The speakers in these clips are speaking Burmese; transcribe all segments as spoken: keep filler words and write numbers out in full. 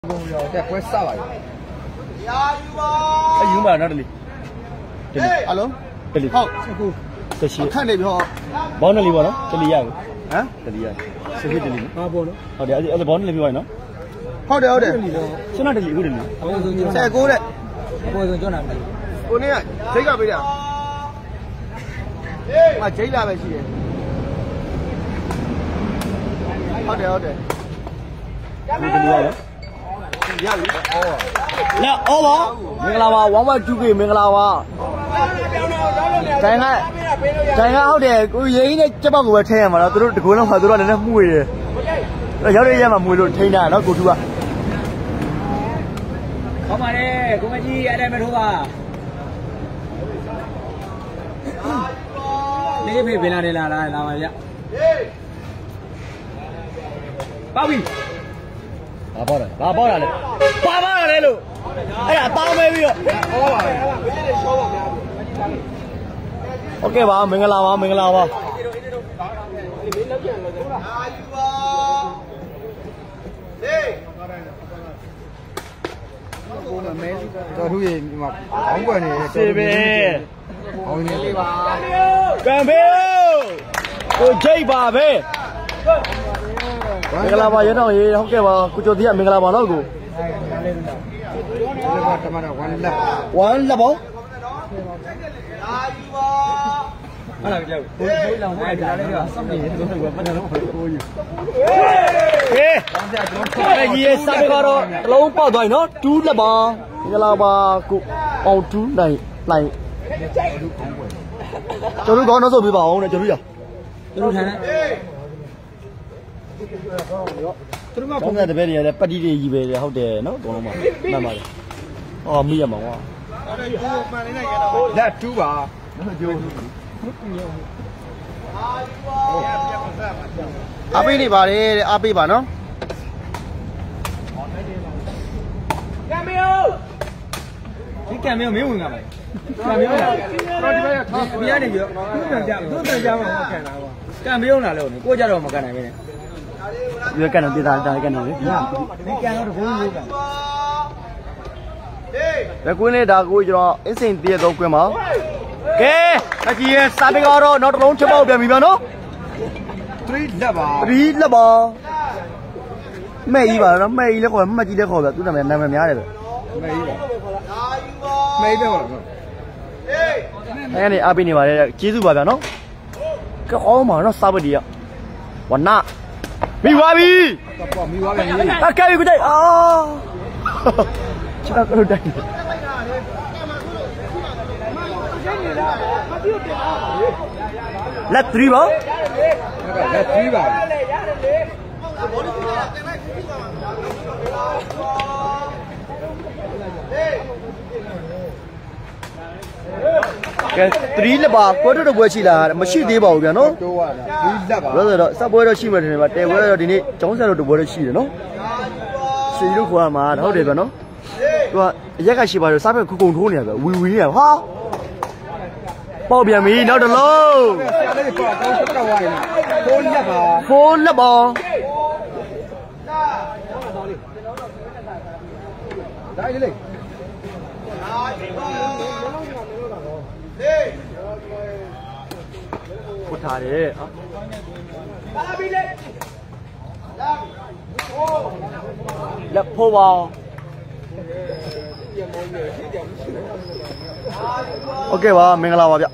Đẹp quét sao vậy? Ai dùng mà nó đi. Alo. Đi. Hậu. Cái gì? Khăn này bị họ. Bón nó đi vào nó. Cái gì vậy? Hả? Cái gì vậy? Sao cái gì? À bón nó. Ở đây ở đây bón nó đi vào nó. Hậu đây hậu đây. Sao nó đi cái đi? Xe cô đấy. Cô rồi chỗ nào? Cô này giấy cả bây giờ. Mà giấy là cái gì? Hậu đây hậu đây. Cái gì vậy? Nè, ô bố, mình làm à, quán bao chú kỳ mình làm à. Chạy ngay, chạy ngay, hậu để cái giấy này chắc bao người thêm mà nó tôi tôi nó phải tôi nó mùi, rồi giáo đây mà mùi rồi thêm nào nó cột thua. Không mà đi, cũng cái gì ở đây mà thua à? Đi về về là đây là là là vậy. Bao bì. Ba bao rồi, ba bao rồi, ba bao rồi luôn. Ấy à, tao mới biết. Ok ba, mình làm à, mình làm à. Cho thú gì mà bóng quần này. xê bê. Ôi này. Cầm phiếu. Cô chơi bà về. Mình làm à, vậy đâu gì không kêu mà cô cho tiền mình làm à nó cô. Quán là bố. Đó là giờ cuối lòng ai đi ra đấy rồi, xong gì cũng được bắt đầu nó phải cô gì. Ê, cái gì sao bây giờ đó, lâu bao tuổi nó, chú là bà, cái là bà cụ, ông chú này, này, cho nó có nó rồi bị bảo này, cho nó giờ, Cho nó thằng không nghe được về đi, bắt đi đi về hậu để nó còn mà, làm mà, oh mi mà quá, Là chú bà. áp này bà đi, áp bà nó. cái camera mấy người ngồi vậy? Camera này. Bây giờ này giờ, tôi cần chạm, tôi cần chạm mà cái nào? Camera nào luôn? Cô cha đâu mà cái này vậy? về cái nào thì ta ta cái nào đấy, Cái camera nó cũng như vậy. cái cuối này đã cuối cho anh xin tiền đâu quên mà, cái cái gì sao bây giờ đó, nó trốn chưa bao giờ bị bao nó. Три là bà. Rí là bò. Mày gì bảo nó mày lấy khỏi mà chỉ lấy khỏi là tôi làm mày làm mày nhá đấy. Mày đi. Mày đâu rồi? Cái này à bên này mà chế du bảo nó. Cái khó mà nó sao vậy đi ạ?วันน่ะมีวาบี Bỏ mi quá cái gì? à cái cái đây à chắc là cái đây là tri bảo Là trí bà. cái tri là bà có được bữa chỉ là mà chỉ đi bảo vậy nó Chú à. Trí là bà. rồi rồi sao bữa đó chỉ mà thì mà để bữa đó thì này chống sao được bữa đó chỉ nó chỉ lúc qua mà đâu để vào nó rồi giá cái chỉ bảo sao phải cùng thu này vậy quý quý này ha bao biển mì nó được lâu Xe đây có đâu có đâu vậy. Phone là bà. phone là bò Đấy đi. cút thả đi lập phô bò ok bà mình làm vậy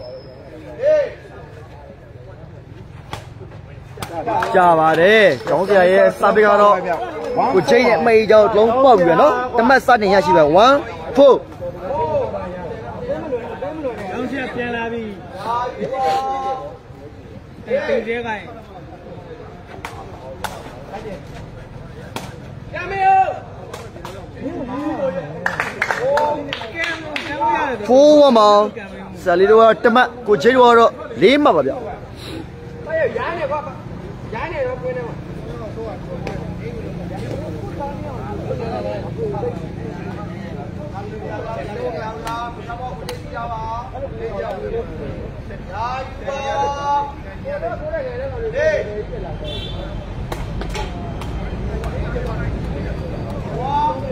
chào bà đi cháu kia ấy sao bây giờ đó của chơi nhẹ mày giờ lông bò biển đó tấm mắt sát này nha chị bảo quá phô Ông sẽ tiền là gì? Tiền tiền cái. phô mà sao đi đâu tấm mắt của chơi đâu đó liếm mà bà vậy Đi.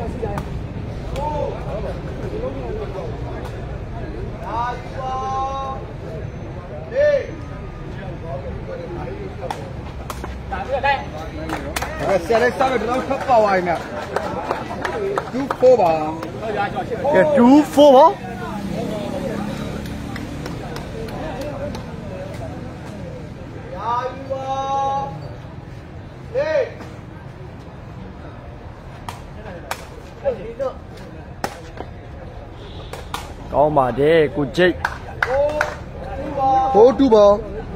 ဆရာလေးစားမယ်တော့ထပ်ပါဝိုင်းနဲ့two fourပါကဲtwo fourပါကောင်းပါတယ်ကိုကျိတ်four twoပါ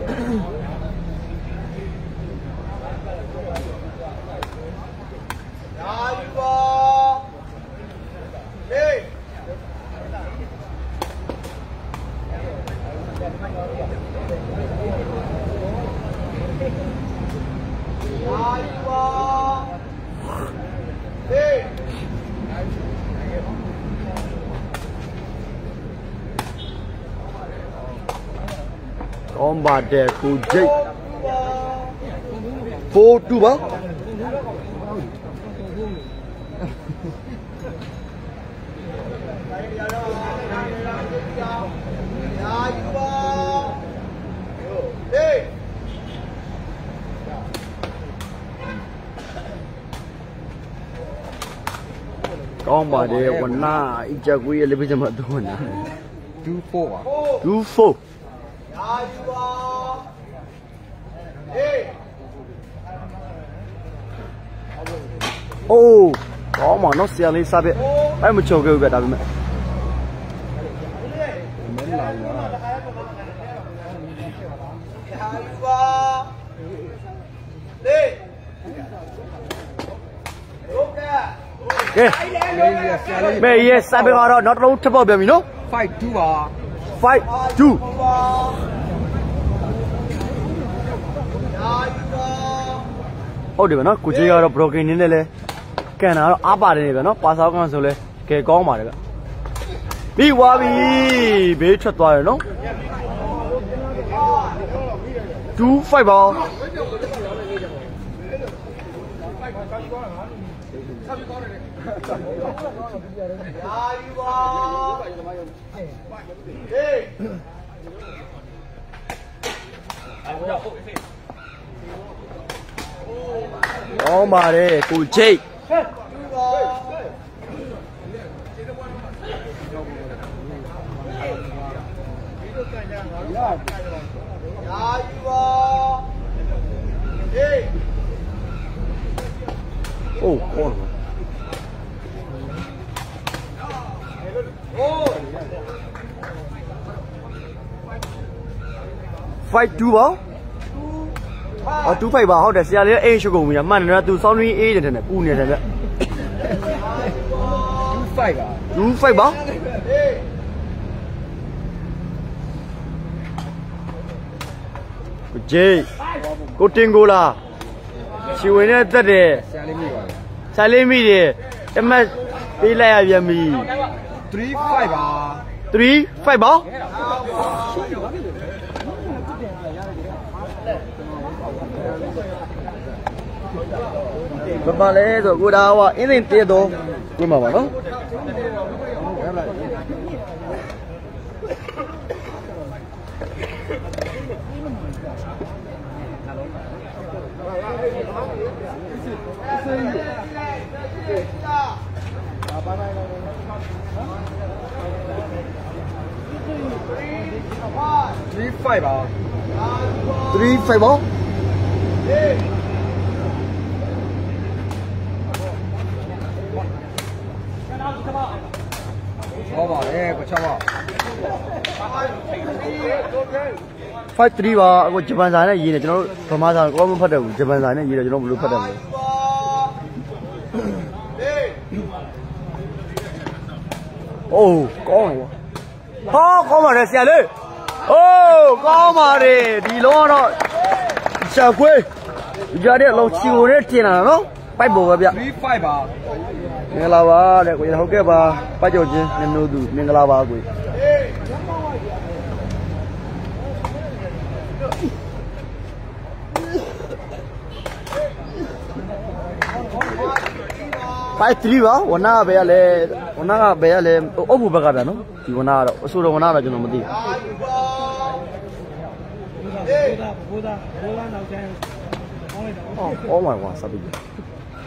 ကောင်းပါတယ်ကိုကျိတ်four twoပါကောင်းပါတယ်ဝနာအကြကွေးရဲ့လေးပြချက်မှာတော့နာ two fourပါ two fourโอ้ကောင်းပါနော်ဆရာလေးစားပြအဲ့မချုပ်ခဲ့ဘူးဗျဒါပေမဲ့မင်းလာလားကဲမေးရစားပြတော့နောက်တစ်လုံးထပ်ပေါက်ပြန်ပြီနော် five twoပါ five twoဟုတ်တယ်ဗျနော်ကိုကြီးကတော့ broken နင်းနဲ့လဲကန်တာတော့အားပါတယ်နေဗျနော်ပါစားကောင်ဆိုလဲကဲကောင်းပါတယ်ဗျပြီးသွားပြီဘေးထွက်သွားတယ်နော်two fiveပါကောင်းပါတယ်ကိုချိတ်โอ้ကောင်းfive twoပါအော်two fiveပါဟုတ်တယ်ဆရာလေးအိမ်ရှုပ်ကုန်ပြီမှန်တယ်သူစောင်းရင်းအေးတယ်တဲ့ပူနေတယ်ဗျ two fiveပါ two fiveပါကိုဂျေကိုတင်ကိုလာချီဝင်နဲ့တက်တယ်ဆရာလေးမိပါဆရာလေးမိတယ်အမတ်ပေးလိုက်ရပြန်ပြီ three fiveပါ three fiveပါဘာပါလဲဆိုကိုဒါကအင်းသိတေတော့ပြမှာပါနော် three fiveပါ three fiveပါ好吧，哎，不错吧。 five threeပါအခုဂျပန်စာနဲ့ရေးတယ်ကျွန်တော်တို့ဗမာစာကောမဖတ်တယ်ဘူးဂျပန်စာနဲ့ရေးတယ်ကျွန်တော်ဘယ်လိုဖတ်တယ်လဲအိုးကောင်းပါဟာကောင်းပါတယ်ဆရာလေးအိုးကောင်းပါတယ်ဒီလုံးကတော့ရှာခွေးကြားတဲ့အလုံးချီကိုနဲ့တင်လာတာနော်ပိုက်ပေါ်ပဲဗျ three fiveပါမင်္ဂလာပါတဲ့ကိုရဟုတ်ကဲ့ပါပတ်ကြော်ချင်းနင်တို့သူမင်္ဂလာပါကို five threeပါဝနာပဲရလဲဝနာကပဲရလဲအုပ်ဘူးဘက်ကဗျာနော်ဒီဝနာကတော့အဆိုတော်ဝနာတော့ကျွန်တော်မသိဘူးဟေးဘိုးသားဘိုးသားနောက်ကျန်းဟောလိုက်တော့အော် my god စပ်ပြီ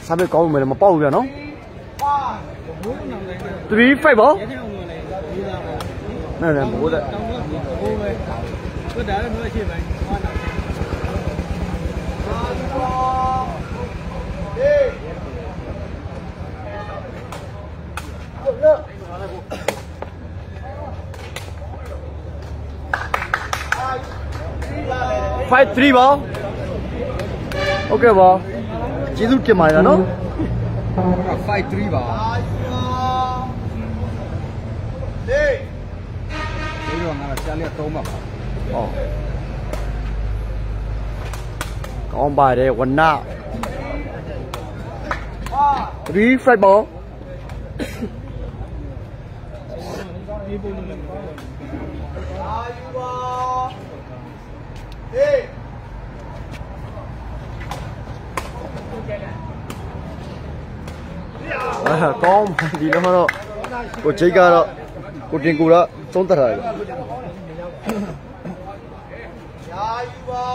စားပဲကောင်းမယ်မပေါ့ဘူးဗျာနော် three five ပေါ့နဲ့လည်းမိုးတဲ့ Tôi đã nói chuyện này. five three ပါ Okay ပါကျေးဇူးတင်ပါတယ်နော် five three ပါဒီတော့ငါရှာလေးသုံးပါပါဟောကောင်းပါတယ်ဝန three five ပါအာကောင်းဒီတော့တော့ကိုချိတ်ကတော့ကိုတင်ကိုတော့သုံးသက်ထားတယ်ယာယူပါ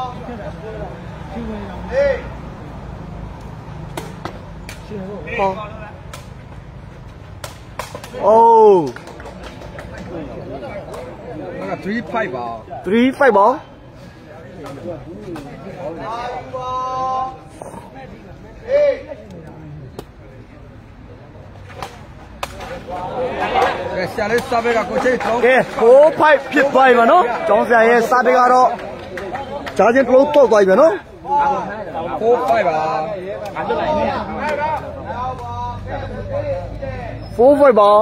ဟေးဟောအိုး three five ပါ three five ပါရှာလေးစားပဲကကိုချိတ်သုံးကဲ four five ဖြစ်သွားပြီပါနော်ကျောင်းဆရာရဲ့စားပေးကတော့ဂျာချင်းတစ်လုံးတော့သွားပြီပါနော် four five ပါ four five ပါ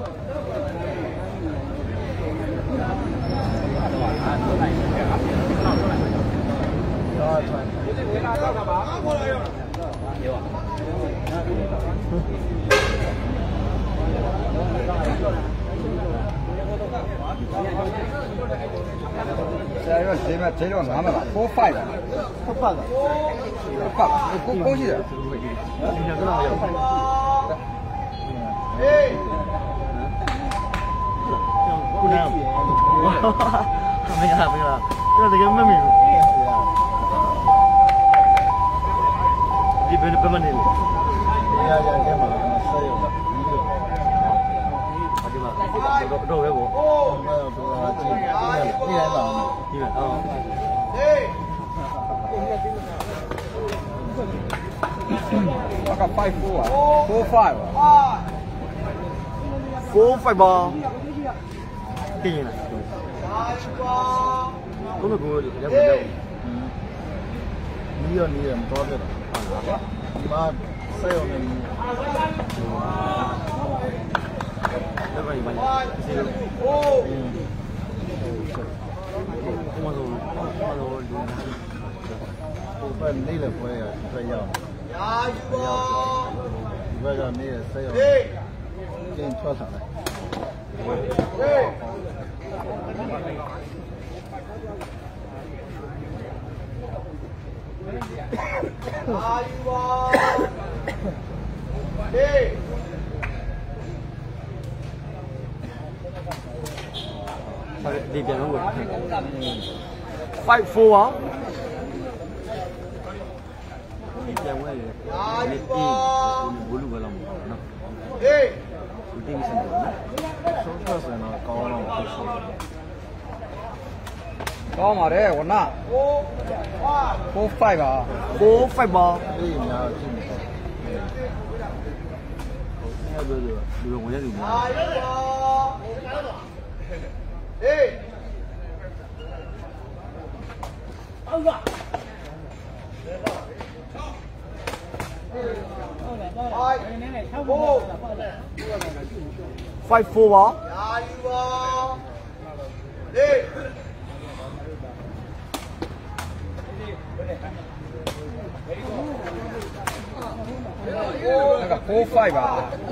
ဆရာရောဈေးမဈေးတော့ငါးမှာပါ four five ပါဟုတ်ပါလားဟုတ်ပါကိုကိုရှိတယ်ဟေးခုနကမင်းကမင်းကတော်တကယ်မမီဘူးဒီဘယ်နဲ့ပတ်မနေလဲရရရမှာဆက်ရပါဒီမှာတော့တော့ပဲပေါ့တော့ကြည့်ဒီတိုင်းပါဒီမှာအော်ဟေးဘာကfive four ပါ four five ပါ four five ပါပြင်းလားကိုမကိုရပါတော့နီးရနီးရမတော်တယ်ဒီမှာဆက်ရုံနဲ့လည်းပဲဘာလဲစီလို့အိုးဘုမတော်ဘာလို့ဒီဟိုဘက်နေလည်းပွဲရဆက်ရအောင်ယာယူပါဒီဘက်ကနေဆက်ရအောင်ကျင်းထွက်ဆောင်လိုက်ဟေးအာယူပါဟေးဒီပြန်လို့five four ပါဒီပြန်ဝဲလေအာယူပါဘိုးလူကလောက်နော်ဟေးဒီတင်းစင်တယ်နော်ဆုံးဖြတ်စံတော့ကောင်းတော့ဖြစ်ရှိကောင်းပါတယ်ဝန four five ပါ four five ပါအေးများကြည့်နေတယ်ဟုတ်တယ်ဒီလိုဝင်ရတယ်ဟေးအောက်ကfive four ပါယာယူပါဟေး那个 four five 吧，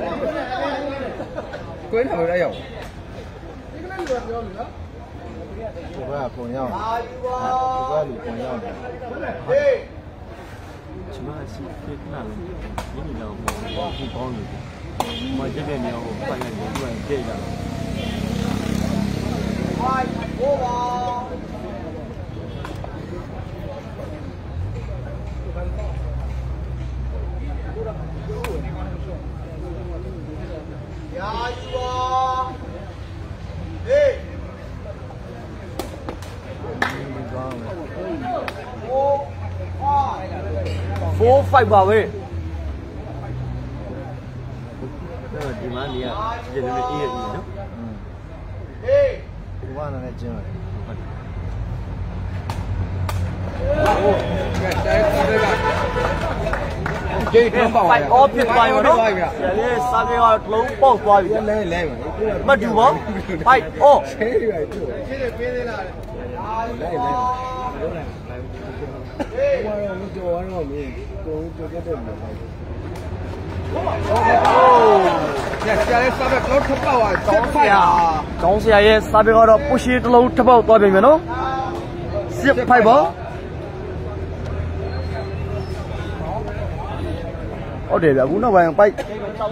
贵那不是有？ 不会啊，朋友，不会女朋友的。什么是这那个？你你知道吗？不帮你，我这边没有，反正你过来这个。 fight ပါပဲဒီမှာနေရဒီလိုလေးအေးရည်နော်ဟေးဒီမှာလည်းကျင်းတယ်ဂျေးတော့ပါပါအော်ဖြစ်သွားရောနော်ဆရာလေးစားပြေကတော့လုံးပေါက်သွားပြီလဲလဲမတူပါဖိုက်အော်ဆဲရီပါတူရှင်းပေးသေးလားလဲလဲလုံးလိုက်ဟေးဘာလို့မကြော်ရတော့မင်းကိုကိုကြက်တယ်လို့ဟုတ်။ညဆရာလေးစားပဲတော့ထပ်ပေါက်သွားတောင်းဆရာတောင်းဆရာရဲ့စားပြေကတော့ပုရှိတစ်လုံးထပ်ပေါက်သွားပြင်မယ်နော်စစ်ဖိုက်ပါဟုတ်တယ်ဗျအခုနောက်ပိုင်းပိုက်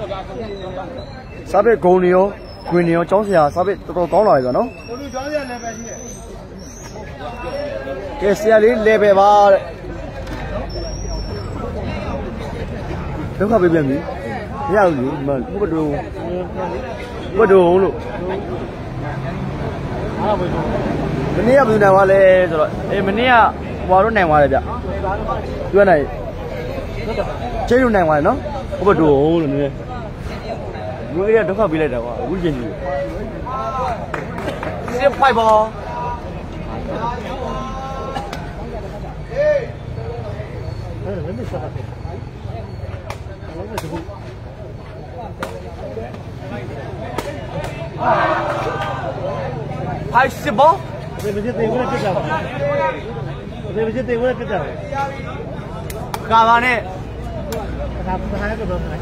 စားပဲဂုံနေရောခွင်နေရောကျောင်းဆရာစားပဲတော်တော်ကောင်းလာပြီဗျနော်ကိုလူကျောင်းဆရာလည်းပဲရှိတယ်ကဲဆရာလေးလေပဲပါတဲ့ဒုက္ခပေးပြန်ပြီမရဘူးလေမဘတ်တူဘတ်တူလို့အားဘယ်လိုမနေ့ကဘယ်နိုင်သွားလဲဆိုတော့အေးမနေ့ကဟွာတော့နိုင်သွားတယ်ဗျကျွမ်းနိုင်ကျေးဇူးနိုင်သွားတယ်နော်ဘတ်တူလို့နည်းလူကြီးကဒုက္ခပေးလိုက်တာကွာအခုချင်းကြီးစစ်ဖိုက်ပါအဲ့ဒါလည်းမစကားဖိုက်စစ်ဘောဒီမจิตတေဝင်ပြတ်တာပါဒီမจิตတေဝင်ပြတ်တာကာပါနဲ့ဒါပထားရတော့မယ်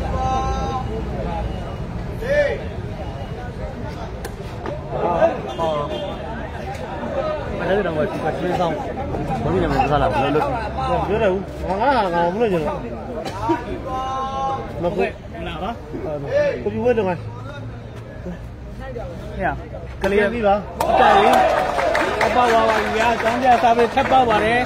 အဲ့ဒါတော့ဒီကချင်းဆောင်ဘယ်လိုလဲမစားလားဘယ်လိုလုပ်ပြောတယ်ဦးငါငါငါမလို့ကျတော့မဟုတ်လာပါကိုပြဝဲတော့ဟဲ့ကလေးပြီပါတိုင်အပပါပါကြီးဗျာကျောင်းပြစားပြီးထပ်ပေါက်ပါတယ်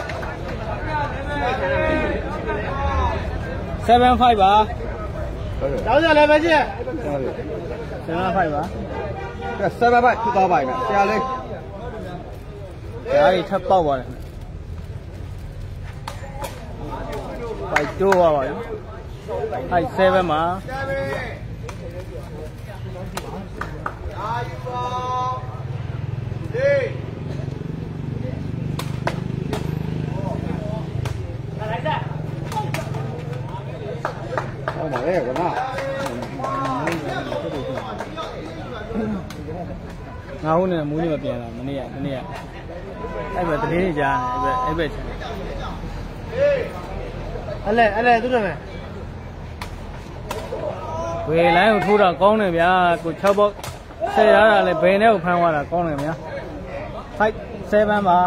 seven five ပါကျောင်းပြလည်းပဲကြည့်seven five ပါကဲseven fiveထပ်သွားပါမယ်ဆရာလေးဒါကြီးထပ်ပေါက်ပါတယ်ပိုက်တိုးပါပါအဲ့sevenမှာဟုတ်ပါလေကွာငါဟုတ်နေမူးနေမပြန်လာမနေ့ကမနေ့ကအဲ့ဘက်တတင်းနေကြားနေအဲ့ဘက်အဲ့ဘက်ချင်အဲ့လေအဲ့လေသူတို့မယ်ဝေလိုင်းကိုထိုးတာကောင်းတယ်ဗျာကို၆ပေါက်ဆယ်ရတာလေဘယ်နဲ့ကိုဖမ်းသွားတာကောင်းတယ်ဗျာfive sevenပါ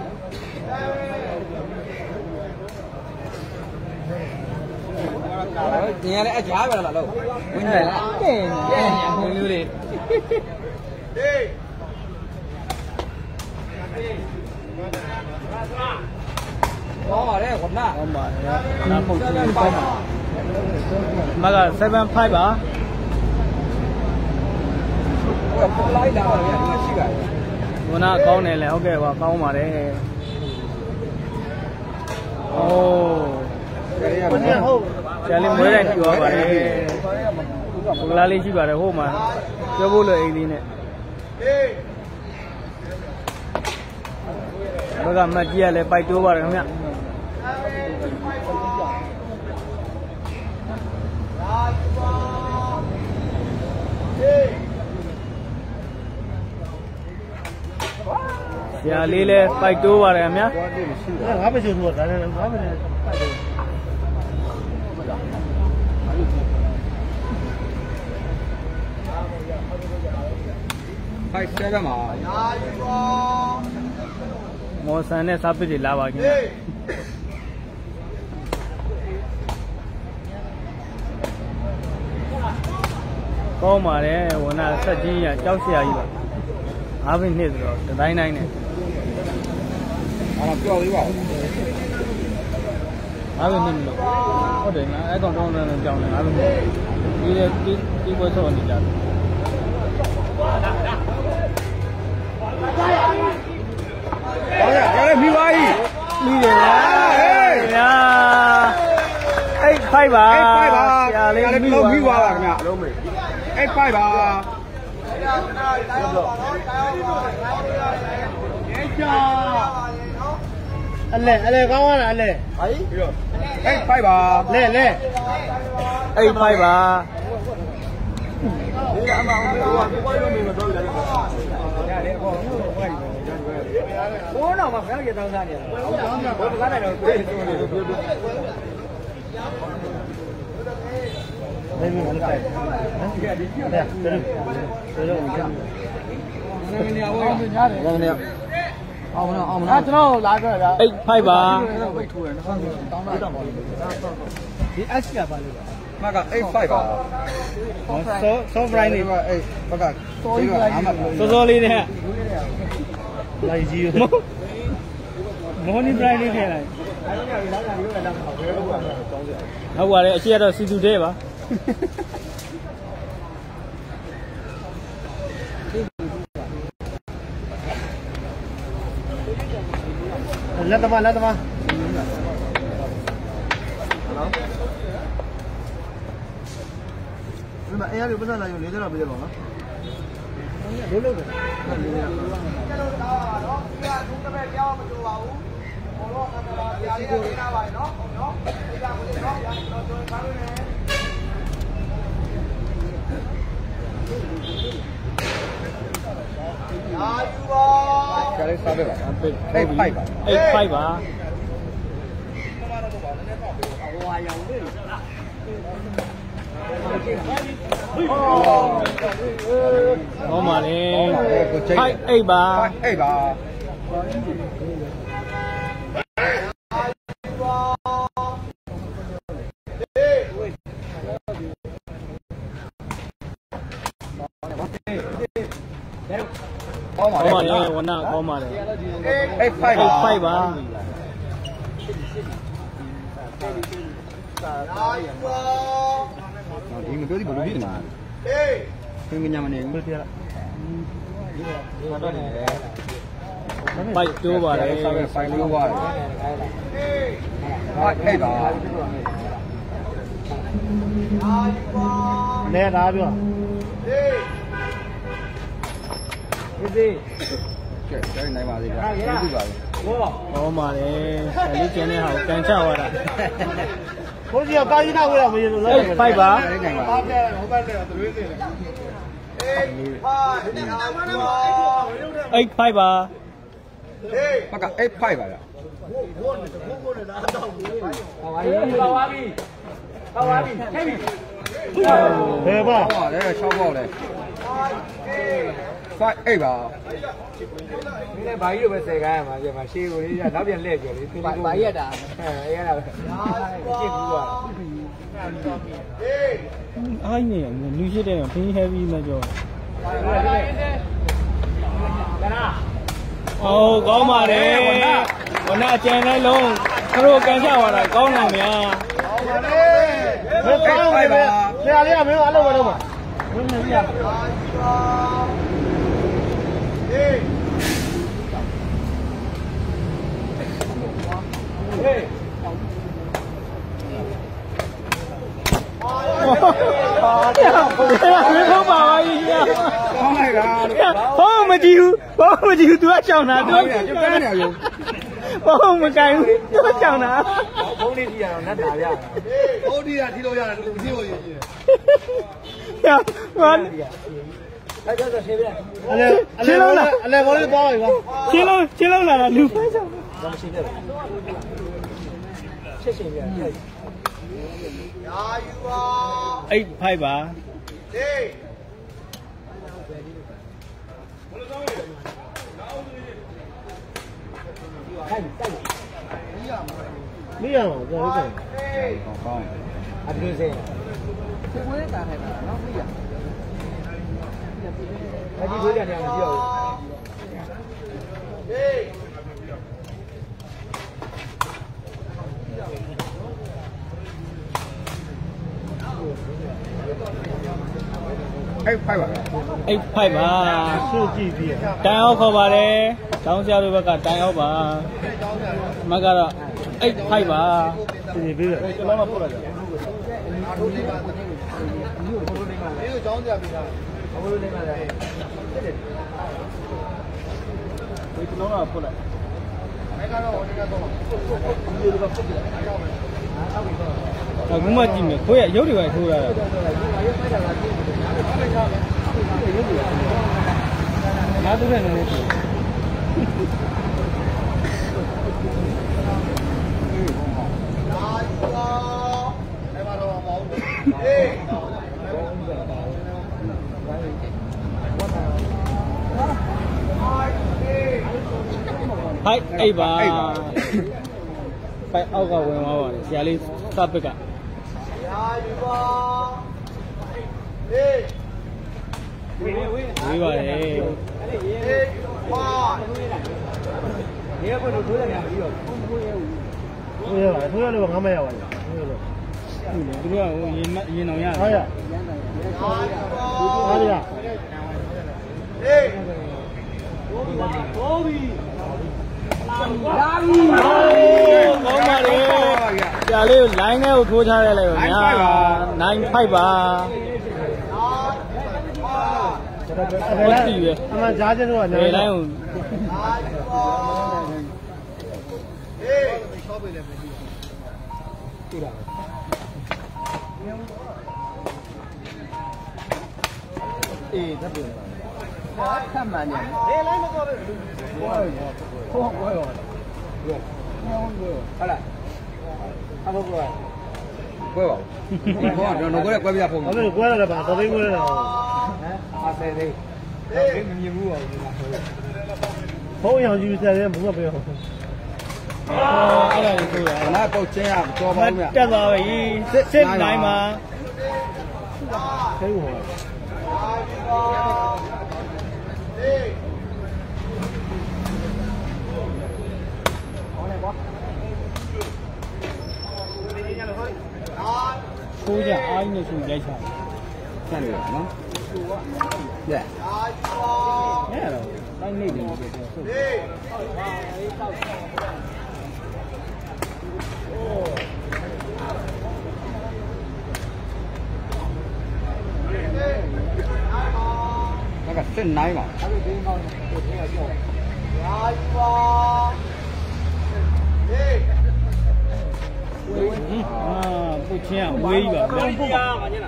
ညနေအကြားပဲလားလို့ဝင်နေလားတဲ့တဲ့ညလူလေးဟေးဟောပါတယ်ခဏဟောပါတယ်နားပုတ်ချင်းပေါ့မကseven fiveပါဟိုပလိုက်လာတယ်ဗျာဒီရှိပါတယ်ဝနာကောင်းတယ်လေဟုတ်ကဲ့ပါကောင်းပါတယ်အိုးဆရာလေးဟုတ်ဆရာလေးမွေးလိုက်ကြည့်ပါပါတယ်ဘုကလာလေးရှိပါတယ်ဟိုမှာပြောဖို့လို့အိမ်လေးနဲ့ဘကမကြီးရလဲပိုက်တိုးပါတယ်ခင်ဗျဆရာလေးလဲပိုက်တိုးပါတယ်ခင်ဗျာငါပဲချိုးတော့ဒါလည်းငါပဲပိုက်တိုး five sevenမှာမော်ဆန်နဲ့စားပစ်တွေလာပါခင်ဗျာကောင်းပါတယ်ဝနာဆက်ကြီးရကြောက်စရာကြီးပါငါးဘိနှစ်ဆိုတော့တတိုင်းတိုင်းနဲ့အဲ့ဒါပြောသေးပါဦးငါးဘိနှစ်လို့ဟုတ်တယ်ငါအဲ့ကောင်တောင်းတယ်ကြောင်းတယ်ငါးဘိနှစ်ဒီဒီဒီဘွယ်ဆော့နေကြတယ်好呀，原来皮花衣， 厉害呀！哎呀！ ဖိုက်ပါ eight five ပါဆရာလေးလေးလုံးပြီးသွားတာခင်ဗျအလုံးမေ eight five ပါအလဲအလဲကောင်းလားအလဲဟို eight five ပါလဲလဲ eight five ပါဒီကအမှန်ဟိုကကိုယ်လုံးနေမတော့ဘူးလားရတယ်ဟောဘိုးတော့မှာဘယ်ရတောင်းစားနေလဲဘိုးကလည်းတော့ပြေးနေတယ်ပြောပြော没没没带，哎，对，对对，对对，我看。那个鸟，我们家的。那个鸟。澳门澳门。啊，知道哪个的？ eight five ပါဒီ S ကပါလို့မက eight five ပါဆောဆောဖရိုင်းနေပါအဲ့ဘက်ကဒီကအာမစောစောလေးနဲ့လိုက်ကြီးမော်နီဖရိုင်းနေခဲ့လိုက်ဟုတ်ပါတယ်အရှိကတော့စီတူတဲ့ပါလက်သမားလက်သမားဒီမှာအဲ့ရပြဿနာလာရင်လေးတော့ပြေးတော့နော်လေးလို့ပဲလေးလေးတော့နော်ဒီကသူတပည့်ကြောင်းမကြိုပါဘူးဘောတော့ကတည်းကပြားလေးပေးထားပါနော်ဟုတ်နော်ဒီကကိုလေးနော်ညာကျွန်တော်ကျွေးထားလို့ရတယ်အာယူပါကျလေးစားပဲပါ eight five ပါ eight five ပါဟောပါလေ five eight ပါ eight ပါကောင်းပါလေဝနကောင်းပါလေ eight five ပါ eight five ပါဒီမပြောဒီဘယ်လိုဖြစ်နေမှာဟေးခင်ဗျာမနေဘူးတရားပိုက်တိုးပါလေစားပဲဖိုင်လို့ပါတယ်ဟာeightပါလဲသားပြောဟေးဒီကဲကျနိုင်ပါသေးတယ်ကျေးဇူးပါဟောပါလေဆယ်လေးကျင်းတဲ့ဟာကိုကန်ချသွားတာဘိုးကြီးကကာကြီးနာဝေးတော့မရလို့ eight five ပါနိုင်ပါအားပြတယ်ဟိုဘက်ကတော့သွေးသေးတယ် eight five ပါမက eight five ပါလားပါပါပြီပါပါပြီဟဲ့ပြီဘယ်ပါဟောလေ၆ပေါက်လေ five eight ပါဒီနေ့ဘာကြီးလိုပဲဆယ်ကားရမှာပြန်မှာရှေးကိုလေးနောက်ပြန်လှည့်ကြလေဘာဘာရက်တာအဲအဲ့ရတာပဲကြည့်ဘူးอ่ะအိုင်းနေလူရှိတဲ့ဖင်းဟဲဗီမကြောအော်ကောင်းပါတယ်ဝနအကျန်လိုက်လုံးသူတို့ကန်ချသွားတာကောင်းတယ်များဘယ်ကောင်းလဲဆရာလေးကမင်းအလုပ်မလုပ်ပါဘယ်နဲ့ပြရဟေးမင်းတော့ပါပါကြီးညာကောင်းလိုက်တာဘောမကြည့်ဘူးဘောမကြည့်ဘူး तू ကချောင်းတာ तू ကကျကန်းနေရောဘောမကိုင်ဘူး तू ကချောင်းတာဘုံလေးကြည့်ရအောင်နတ်တာရအိုဒီကထိလို့ရတယ်သူမရှိလို့ရည်ကြီးတယ်ညာဘာအဲ့ဒါဆိုရှေးပြအလဲအလဲဘောလေးအလဲဘောလေးပေါင်းပြီကွာချင်းလုံးချင်းလုံးလာတာလူဖိုင်းဆောင်ဘာမရှိပြချက်ချင်းပြ eight five ပါမရအောင်ကြောက်ကြတယ်ကောင်းအတူစင်ဝဲတာထိုင်တာနော်မရအဒီတို့ကြနေအောင်မပြောဘူး eight five ပါ eight five ပါစုကြည့်ပြီးတန်အောင်ခေါ်ပါတယ်တောင်းဆရာတို့ဘက်ကတန်အောင်ပါမကတော့eight five ပါဒီပေးတယ်ကျွန်တော်ကပို့လိုက်တယ်有装的比他，我有那个嘞。我去弄了过来。没看到我这个多吗？有这个不给的。 အခုမှကြည့်မယ်ခွေးရရုပ်တွေပဲထိုးရတာငါတို့လည်းနည်းနည်းထိုးဟိုက်အိပ်ပါပိုက်အောက်ကဝင်သွားပါတယ်ဆရာလေးစပစ်ကဝေးဝေးဝေးပါတယ်你也不能出来两个月，不也无。不也吧，出来了吧，俺们也玩了，出来了。 သူတို့ကဟိုရင်ရင်အောင်ရတယ်哎呀，哪里呀？哎，高比，拉比， ကောင်းပါလေဆရာလေး line ထဲကိုထိုးချလိုက်လိုက်ပါညာnine fiveပါဟုတ်ပြီပဲအမှန်ကြားချင်းတော့ဒီ line ကိုအေးတက်ပြန်ပါခက်မှန်နေအေး line မကောပဲဟောဟောဟောဟောဟုတ်လားအဘောကွာကွဲပါဘူးဘောတော့တော့ကွဲကွဲပြဖုန်းအဲ့ဒါကွဲရတယ်ပါသသိန်းကွဲရတယ်ဟမ်အားသေးသေးအေးမမြင်ဘူးပါဘူးဖုန်းရောင်ယူဆက်တယ်ဘူးမပြောအော်အဲ့ဒါကိုရခဏပုတ်ချင်းရကြောပါဦးမြတ်တက်သွားပြီစစ်nineမှာသိဘူးဟောထိုးကြအားကြီးနဲ့ဆိုရိုက်ချတယ်ဆန်တယ်နော်ညက်ညက်တော့တိုင်းနေတယ်ဆိုတော့ဆို那个正奶嘛。 啊，不轻，微吧，不不吧。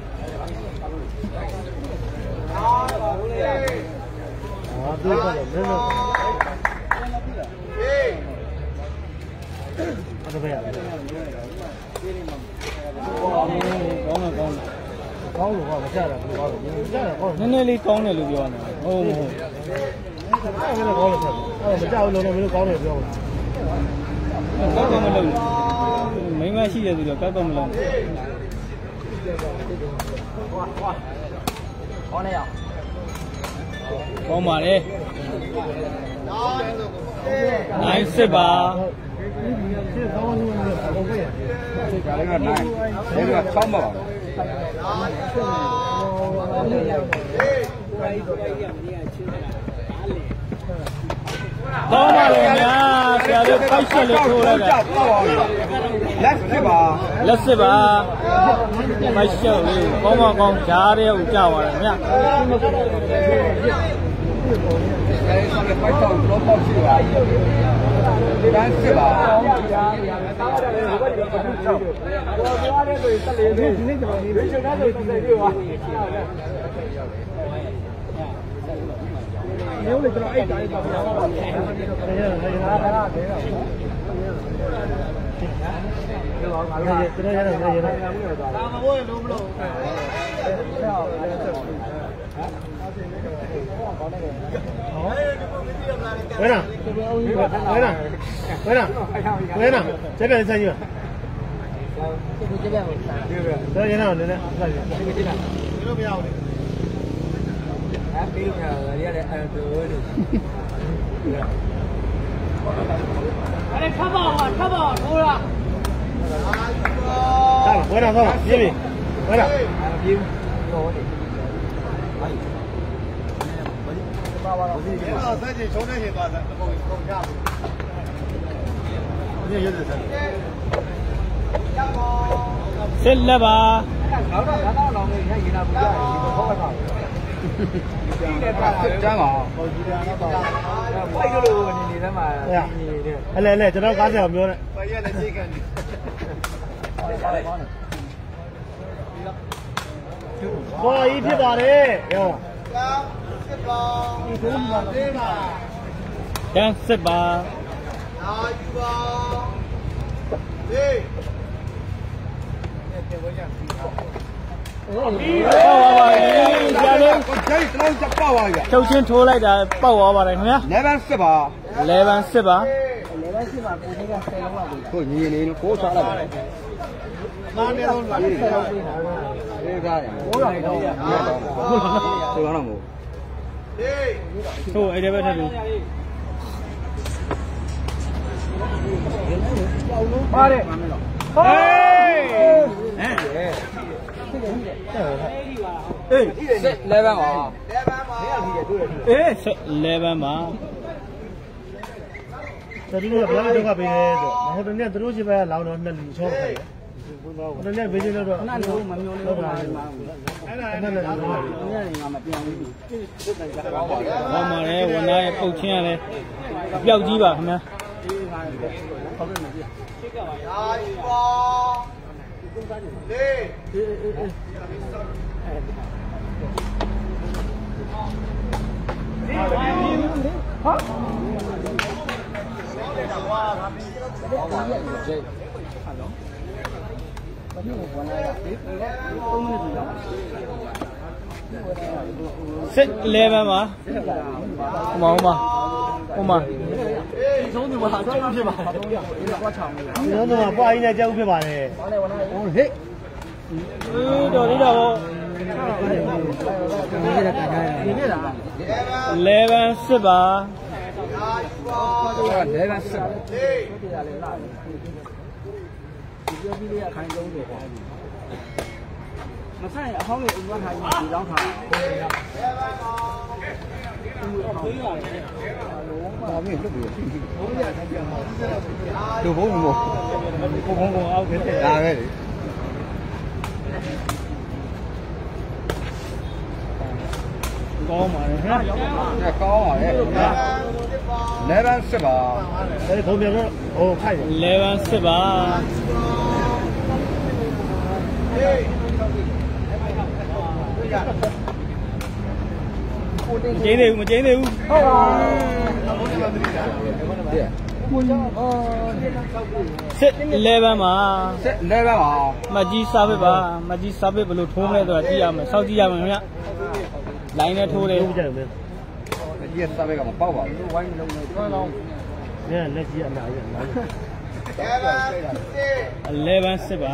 啊，对了，真的。啊，这边。 ကောင်းတယ်ကောင်းတယ်ကောင်းလို့ကမကြတာဘူးကောင်းတယ်ကြတာကောင်းတယ်နည်းနည်းလေးကောင်းတယ်လို့ပြောနေတာဟုတ်မဟုတ်အဲ့ဒါကောင်းလို့ဆက်အဲ့မကြောက်လို့လည်းမင်းကောင်းတယ်ပြောကောက်ကောက်မလုပ်ဘူးမိမရှိတယ်ဆိုတော့ကောက်ကောက်မလုပ်ဘူးကောင်းနေရကောင်းပါလေnine sixပါစစ်ကောင်းလို့လည်းအကုန်ပဲဒါလည်းကnineဒါကဆောင်းပါပါကောင်းပါလေညာဆရာတို့ပိုက်ချက်လေးထိုးလိုက်တာလက်စစ်ပါလက်စစ်ပါပိုက်ချက်လေးကောင်းပါကောင်းဂျားတဲ့ကိုကြောက်ရတယ်မြတ်အဲဆောင်းပိုက်တော့တော့ပေါ့ရှိပါလမ်းစစ်ပါမျိုးလေကျွန်တော်အဲ့တိုင်းပါဗျာ။ဒါရရရရတာတယ်။ကျွန်တော်ရရရရတာ။ဒါမဘိုးရလို့မလို့။ဝဲနာဝဲနာဝဲနာဝဲနာ这边再去吧这边我看这边呢呢呢这边这边你都不要的အဲ့ဒီကရရအဲ့ဒါတို့အဲ့ထပ်ပါဦးထပ်ပါဦးထိုးလားဒါဝဲနာဆောပြေးပြီဝဲနာပြေးတော့တယ်ပါပါတော့ဒီတော့ဆက်ချင်ချုံးနေချင်သွားတယ်ပုံပုံချဘူးညရရဆက်စစ်လက်ပါ老到老到老没人家拿不掉，好不好？真嘛？快个路你你他妈， 哎来来，这道刚才我瞄的。哇，一匹马的，哟。 两十八。爆娃娃，家里爆娃娃， 周先出来的爆娃娃的，看没？ 来万四吧， 来万四吧。 来万四吧，不那个三万多。 不，你你过啥了？哪里都乱的，这个啥的？我让你走，这个啷个？ 走，哎，这边这边。 妈的！ 哎！哎！ 哎，来万嘛？哎， 来万嘛？ 这里头不要这个别的，然后人家这里去呗，老了那里超可以。人家别的那个，那里我们有那个嘛，那那那那我买的，我拿的够钱的，标记吧，看没？ 好。 十来万嘛？好嘛好嘛好嘛。 兄弟们，交五匹马，兄弟们，不好意思，交五匹马嘞。哦嘿， 哎，到底到不？来万四吧。 来万四。那咱也好的，我还一张卡。 六公公， 六公公啊，给谁？ 哪个？ 高嘛的， 这高啊，哎，来万四吧。哎，头名是哦，看一下。 来万四吧。Chị đều mà chị đều. Set level mà. Set level mà. Mà chỉ sao vậy bà? Mà chỉ sao vậy? Bulu thua này rồi, chỉ làm mà sao chỉ làm mà nhá? Lại này thua đi. Yes, sao vậy? Mà bao vào. Nè, lấy gì ăn nào vậy? Level set bà.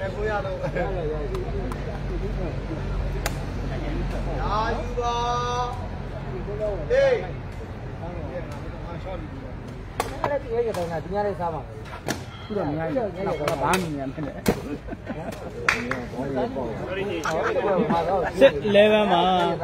Set level mà.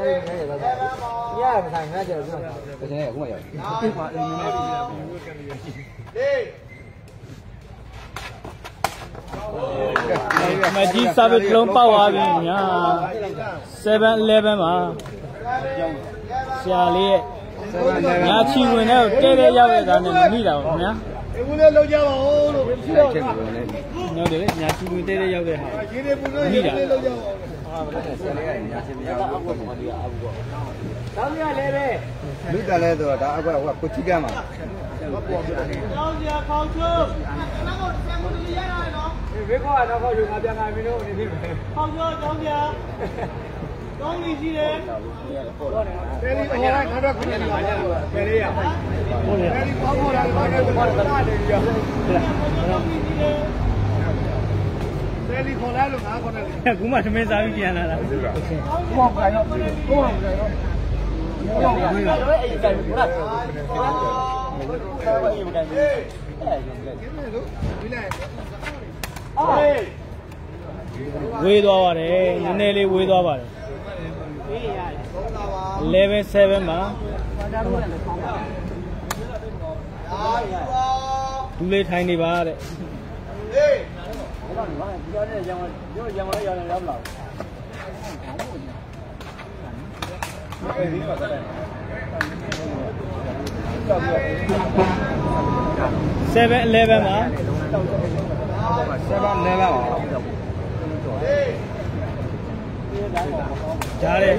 Mà chỉ sao biết không bao à bên nhá. Seven eleven mà. Xà li. Nhà chi nguyên đâu, cái đấy giao về cái này đi đâu nhá. Nó để nhà chi nguyên cái đấy giao về hả? Đi đâu? Lúc đó là tôi đã ở ngoài có chi cả mà. Biết có nó có dùng ở bên này mới đâu thì không chưa cháu kìa. Con đi gì đấy? Cái đi có ai có cái gì mà cái đi à? Cái đi có một lần có cái con ta được chưa? Cái đi có lẽ luôn hả con này? Cũng mà mấy sao kia là. Một cái nó, một cái nó. Wait over there, nearly wait over there. Eleven seven mà. Too late thay đi ba đấy. seven eleven မှာ seven eleven ပါကြားတယ်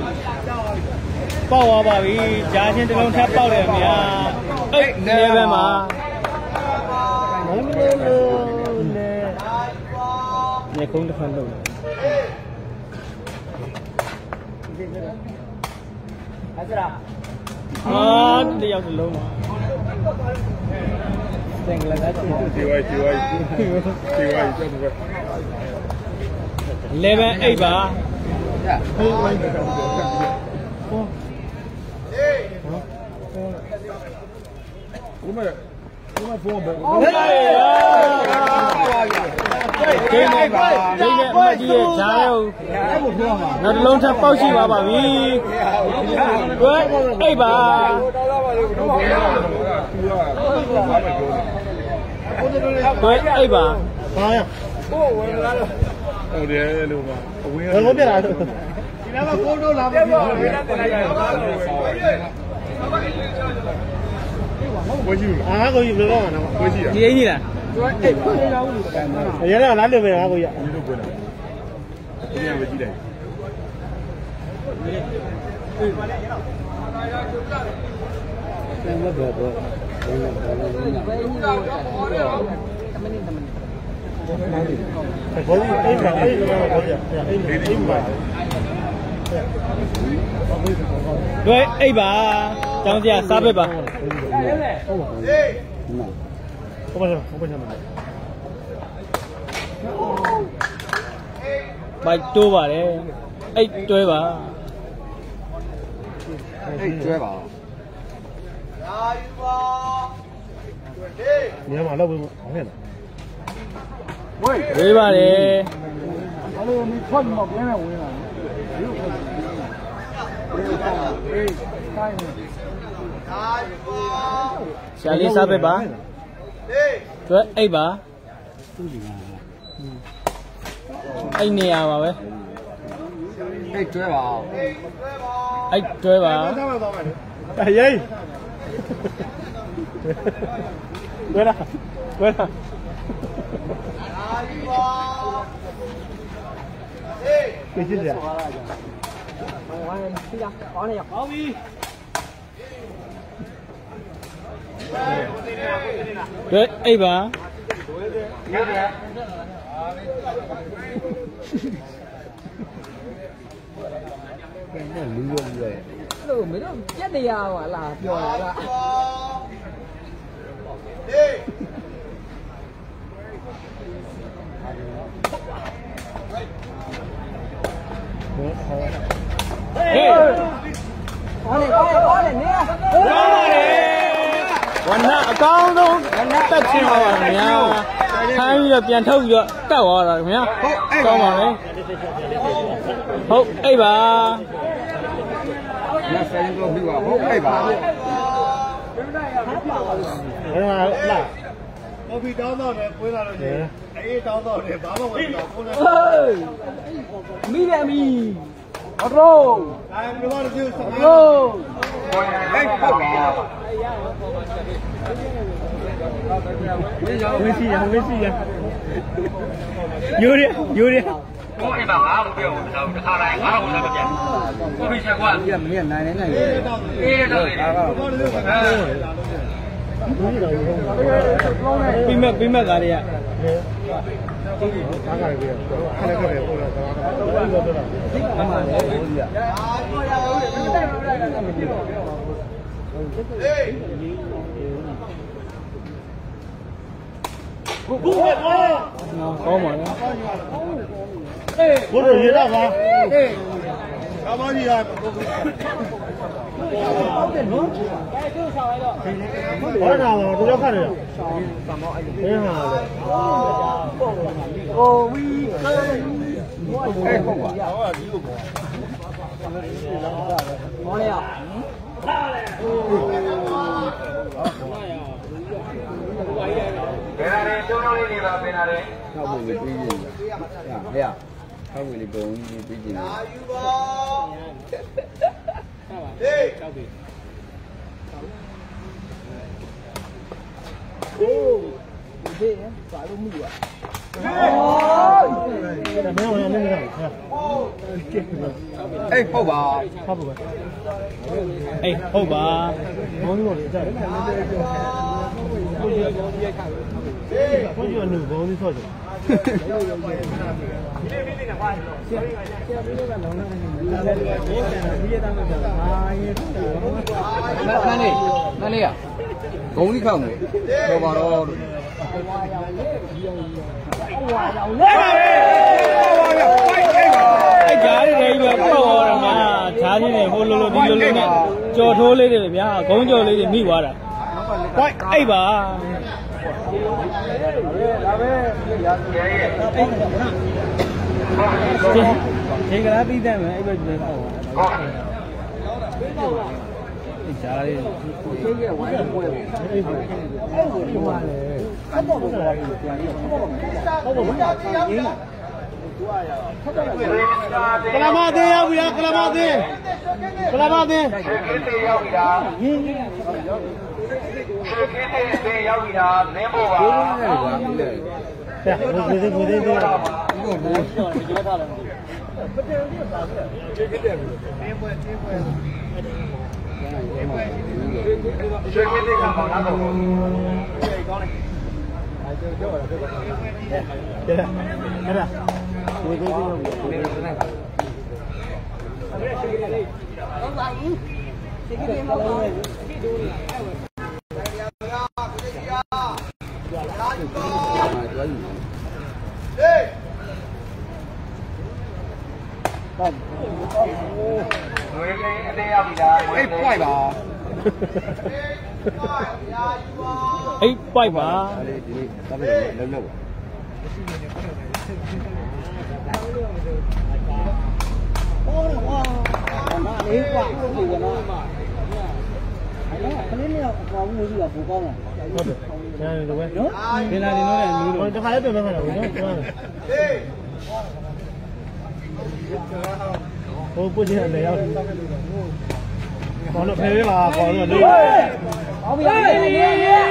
ပေါက်သွားပါပြီကြားချင်းတစ်လုံးထပ်ပေါက်တယ်ခင်ဗျာeight eleven မှာမုန်းလို့လို့နဲ့ညကုန်းတစ်ခါလုံးအဲ့ဒါအာတယောက်တစ်လုံးပါစင်္ဂလာကဒီဝိုင်းဒီဝိုင်းဒီဝိုင်းကျောက်ပဲeleven eightပါဟိုဝိုင်းဟိုဟိုမဲ့ဟိုမဲ့ဖုန်းပဲဟုတ်ပါရဲ့ဒိနေပါဒိနေအမကြီးရဲ့ဈာရုပ်နောက်တစ်လုံးထပ်ပေါက်ရှိပါပါပြီကွယ်အိပ်ပါကွယ်အိပ်ပါဘာရဟိုဝင်လာလို့ဟုတ်တယ်လို့ပါအဝင်းဘယ်လိုပြလာလို့ဒီနားမှာကိုတိုးလာပြီဝင်းလာတင်လိုက်ရပါဘယ်ရှိလဲအာကိုကြီးဘယ်တော့မှနော်ဘယ်ရှိလဲဒီအိမ်ကြီးလားကျွမ်းအိပ်ပါအရင်ကလားလို့ပဲဟာကိုကြီးဒီလိုပွင့်တာဒီညပဲကြည့်လိုက်ဆယ်လက်တော့တော့ဘယ်လိုလဲဘယ်လိုလဲဘယ်လိုလဲတမနစ်တမနစ်ဘောကြီးအိမ်ကအိမ်ကတော့ဘောကြီးအိမ်အိမ်ပါတွေ့အိပ်ပါကျောင်းစရာစားပစ်ပါဟုတ်ပါဟုတ်ပါဟုတ်ပါဘိုက်တိုးပါတယ်အိတ်တွဲပါအိတ်တွဲပါရာယူပါနေမှာလောက်ဘူးဟုတ်ကဲ့ဝေးဝေးပါတယ်အဲ့လိုမီထွက်မှပြင်းနေဝင်လာရှာလေးစားပစ်ပါကျွဲအိပ်ပါအိတ်နေရပါပဲအိတ်တွဲပါအိတ်တွဲပါအေးရေးဝဲလာဝဲလာအေးကြည့်ကြဝိုင်းစီးရကောင်းနေရကောင်းပြီတွေ့အိပ်ပါလူရောလူရောလို့မင်းတို့ပြက်တရားဟလာပြောတာကဟေးကောင်းလေကောင်းလေကောင်းလေနေရကောင်းပါလေဝဏအကောင်းဆုံးတက်ချင်းပါပါခင်ဗျာခိုင်းပြီးတော့ပြန်ထုတ်ပြီးတော့တက်သွားတာခင်ဗျာဟုတ်ကောင်းပါလေဟုတ်အိပ်ပါလက်ဆိုင်တော့ပြီးပါဟုတ်အိပ်ပါဘယ်မှာလာဟိုဘီတောင်းတော့လည်းပွေးလာလို့ရှိရင်အေးတောင်းတော့လည်းဘာမှဝင်တော့ကိုယ်လည်းဟေးမိတယ်မိအရောအဲဘယ်မှာလဲစကားရောဟဲ့ဟုတ်ပါဝင်းစီရဝင်းစီရယူရယူရကိုအိမ်မှာငါ့ကိုပြောတော့တစ်ခါတိုင်းငါ့ကိုလည်းမပြတ်ကိုဖိချက်ကွာဒီကမင်းနိုင်နေနိုင်အေးတော့ဒါကတော့ပြီးမဲ့ပြီးမဲ့ကားတွေကကားကားတွေခက်ခက်တယ်ပို့တော့ကားကားတော့အမှန်လေဟေးကိုကိုဟဲ့ကောင်းပါလားအေးဘုရားရေတော့ပါအေးကာမကြီးကဟုတ်တယ်နော်အဲကျိုးဆောင်လိုက်တော့ဘာနာမှာတို့ရောက်ခရတယ်ဆောင်းမောအဲ့ဒီဟာလေကိုဝီကေအဲ့ဟုတ်ပါဟောဒီလိုပေါ့ဟောလေရအယ်လာတယ်ကျုံးလုံးလေးတွေပါပင်လာတယ်ထောက်ဖို့ပြီးပြီးရင်ဟဲ့ထောက်ဖို့လေးပုံကြီးပြီးပြီးရင်အာယူပါဟေးထောက်ပြီโอ้ဒီပါလို့မှုอ่ะမင်းဝင်နေနေတယ်အေးဟုတ်ပါဟုတ်ပါအေးဟုတ်ပါဘုန်းကြီးတို့ကြားတယ်ဘုန်းကြီးကဘုန်းကြီးခါတယ်ဘုန်းကြီးကနုဘုန်းကြီးဆော့တယ်ဒီလေးလေးနဲ့ပါတော့ဆရာဆရာပြီးတော့ကလောင်းနေတယ်ဒီရဲ့တန်းတော့အာရေးတော့ခန်းလေးခန်းလေးอ่ะဂုံကြီးခောက်မယ်ဟောပါတော့အဲ့ကြားရည်တွေပေါ့တော့မှာဈာချင်းတွေဟိုလိုလိုဒီလိုလိုနဲ့ကြော်ထိုးလေးတွေဗျာဂုံးကြော်လေးတွေမိသွားတာဟိုက်အဲ့ပါဒါပဲဒီကလာပြီးတယ်မယ်အဲ့ဘက်ကျတော့ဟုတ်ကြားလေးကိုသိရဲ့ဝိုင်းပွဲပဲအဲ့ဒီအဲ့ဒီဒီမှာလေဆက်ပေါ်ပေါ်လာပြီးပြန်ပြီးတော့ဟုတ်ပါဘူးရင်းလာကလမသင်းရောက်ပြီလားကလမသင်းကလမသင်းရှေ့ကင်းသေးရောက်ပြီလားရင်းရှေ့ကင်းသေးရောက်ပြီလားနင်းဖို့ပါဟဲ့ဘယ်လိုဘယ်လိုဘယ်လိုဒီကိုဘောပြောထားတယ်မသိဘူးပတယ်ပြပါရှေ့ကင်းတယ်နင်းပွဲနင်းပွဲရှေ့ကင်းသေးကပေါ့လားတော့ကောင်းတယ်အဲ့ဒါကြောက်ရတာအဲ့ဒါဝေသေးသေးလို့ဟုတ်ပါဘူးစိတ်ကလေးမဟုတ်ဘူးဒီဒိုးလေးငွေလေးအသေးရောက်ပြီလားအေးပွိုက်ပါအေးပွိုက်ပါအဲ့ဒီဒီသဘောလုံးလုံးပါလေးကွာဟုတ်ကဲ့နော်အဲ့ဒါခလေးလေးကအကောင်မျိုးကြီးကပိုကောင်းလားဟုတ်တယ်ကျန်တယ်တော့ပဲနော်ပင်လာနေတော့လည်းမျိုးတော့တခါလေးပြန်ပြန်လာဘူးနော်ကျန်တယ်ဟေးဟိုပုတ်ကြီးလည်းရောက်တယ်ခေါင်းတော့ဖယ်ပေးပါခေါင်းတော့လေးအောင်ပြီနေနေ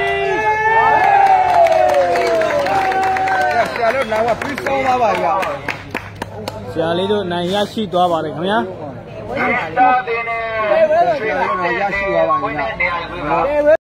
ဆရာတို့လာကပြီးဆုံးသွားပါဗျာဆရာလေးတို့နိုင်ရရှိသွားပါတယ်ခင်ဗျာတာတင်နေရွှေရရှိသွားပါပြီ